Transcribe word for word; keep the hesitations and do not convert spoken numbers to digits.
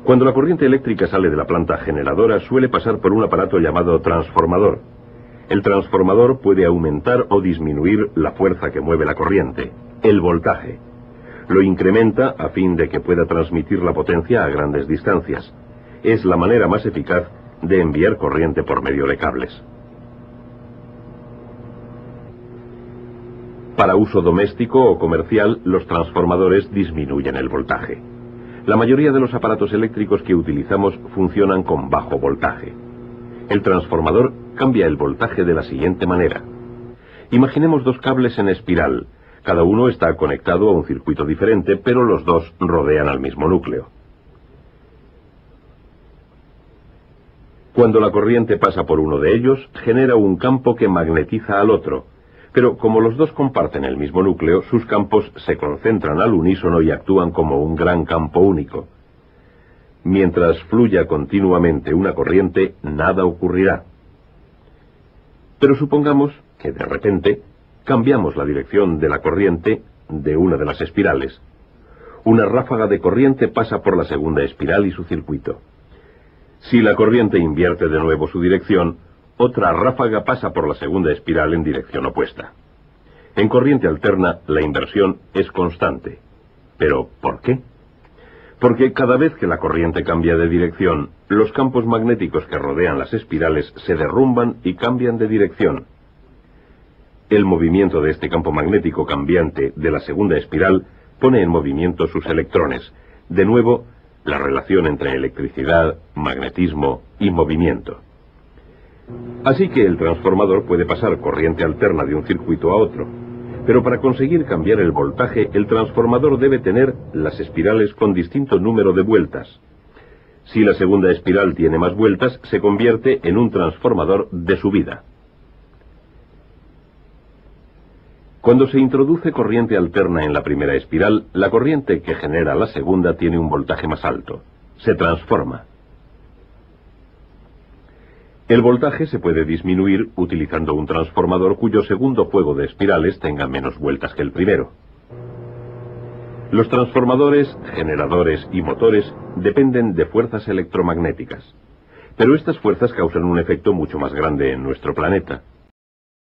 Cuando la corriente eléctrica sale de la planta generadora, suele pasar por un aparato llamado transformador. El transformador puede aumentar o disminuir la fuerza que mueve la corriente, el voltaje. Lo incrementa a fin de que pueda transmitir la potencia a grandes distancias. Es la manera más eficaz de enviar corriente por medio de cables. Para uso doméstico o comercial, los transformadores disminuyen el voltaje. La mayoría de los aparatos eléctricos que utilizamos funcionan con bajo voltaje. El transformador cambia el voltaje de la siguiente manera. Imaginemos dos cables en espiral. Cada uno está conectado a un circuito diferente, pero los dos rodean al mismo núcleo. Cuando la corriente pasa por uno de ellos, genera un campo que magnetiza al otro. Pero como los dos comparten el mismo núcleo, sus campos se concentran al unísono y actúan como un gran campo único. Mientras fluya continuamente una corriente, nada ocurrirá. Pero supongamos que de repente cambiamos la dirección de la corriente de una de las espirales. Una ráfaga de corriente pasa por la segunda espiral y su circuito. Si la corriente invierte de nuevo su dirección, otra ráfaga pasa por la segunda espiral en dirección opuesta. En corriente alterna, la inversión es constante. ¿Pero por qué? Porque cada vez que la corriente cambia de dirección, los campos magnéticos que rodean las espirales se derrumban y cambian de dirección. El movimiento de este campo magnético cambiante de la segunda espiral pone en movimiento sus electrones. De nuevo, la relación entre electricidad, magnetismo y movimiento. Así que el transformador puede pasar corriente alterna de un circuito a otro. Pero para conseguir cambiar el voltaje, el transformador debe tener las espirales con distinto número de vueltas. Si la segunda espiral tiene más vueltas, se convierte en un transformador de subida. Cuando se introduce corriente alterna en la primera espiral, la corriente que genera la segunda tiene un voltaje más alto. Se transforma. El voltaje se puede disminuir utilizando un transformador cuyo segundo juego de espirales tenga menos vueltas que el primero. Los transformadores, generadores y motores dependen de fuerzas electromagnéticas. Pero estas fuerzas causan un efecto mucho más grande en nuestro planeta.